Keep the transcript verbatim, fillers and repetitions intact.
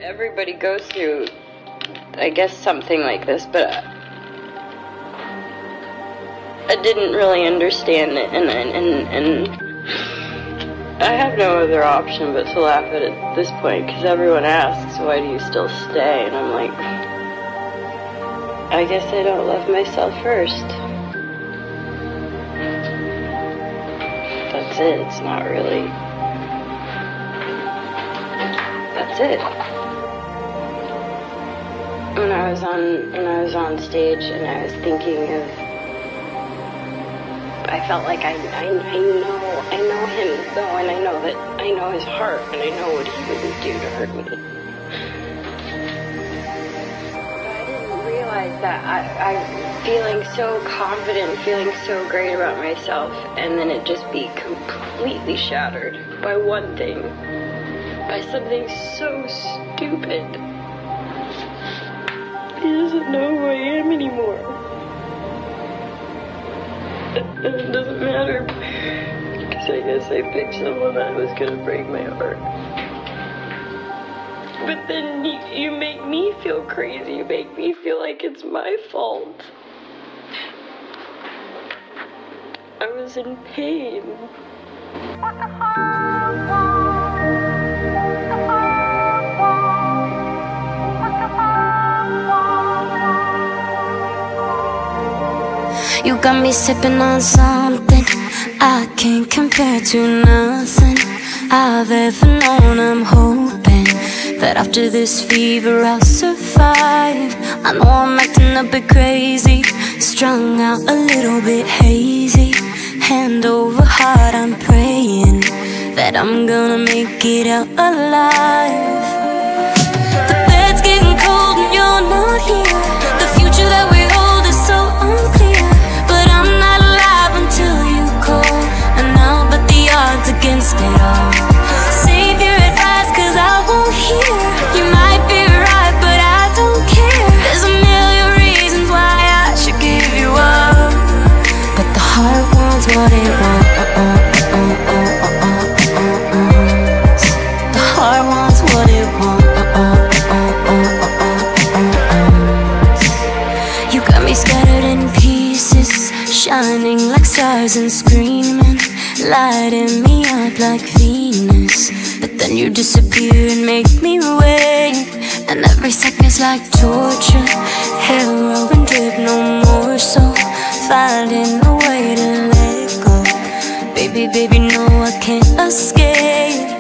Everybody goes through, I guess, something like this, but I, I didn't really understand it, and, and, and, and I have no other option but to laugh at it at this point, because everyone asks, why do you still stay? And I'm like, I guess I don't love myself first. That's it. It's not really... That's it. When I was on, when I was on stage and I was thinking of, I felt like I, I, I know, I know him though, and I know that, I know his heart, and I know what he wouldn't do to hurt me. I didn't realize that I, I feeling so confident, feeling so great about myself, and then it just be completely shattered by one thing, by something so stupid. He doesn't know who I am anymore. And it doesn't matter, because I guess I picked someone that was gonna break my heart. But then you, you make me feel crazy. You make me feel like it's my fault. I was in pain. What the fuck? You got me sipping on something I can't compare to nothing I've ever known. I'm hoping that after this fever I'll survive. I know I'm acting a bit crazy, strung out a little bit hazy. Hand over heart, I'm praying that I'm gonna make it out alive. The bed's getting cold and you're not here. The future that we hold is so unclear. Against it all, save your advice, cause I won't hear. You might be right, but I don't care. There's a million reasons why I should give you up, but the heart wants what it wants. The heart wants what it wants. You got me scattered in pieces, shining like stars and screaming, lighting me up like Venus. But then you disappear and make me wait, and every second's like torture. Heroin drip, no more, so finding a way to let go. Baby, baby, no, I can't escape.